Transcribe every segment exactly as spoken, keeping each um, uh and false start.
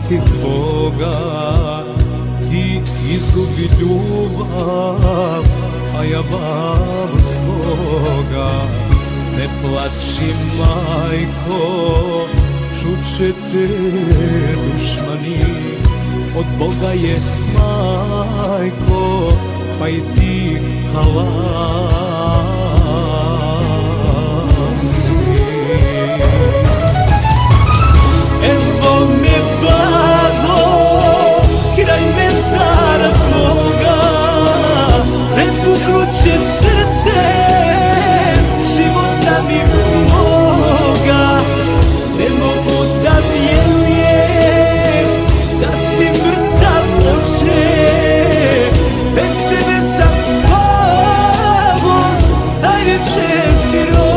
ti tvoga, ti izgubi ljubav, a ja babu svoga. Ne plači, majko, čuće te dušmani, od Boga je, majko, pa i ti halal. Evo me babo, kraj mezara tvoga, prepuknuće srce, života mi mnoga. Ne mogu da vjerujem da si mrtav, oče, bez tebe sam babo, najveće siroče.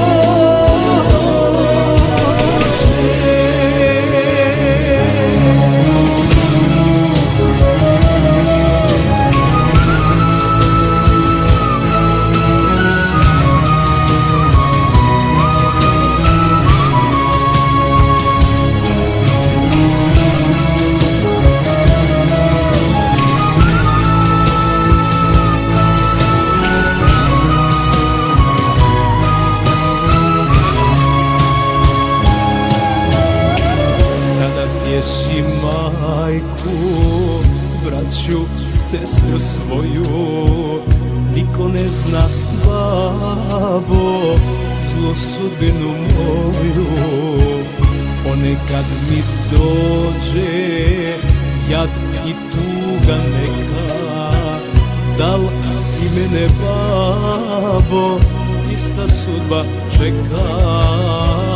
Pješi majku, braću, sestru svoju, niko ne zna, babo, zlu sudbinu moju. Ponekad mi dođe jad i tuga neka, dal i mene, babo, ista sudba čeka.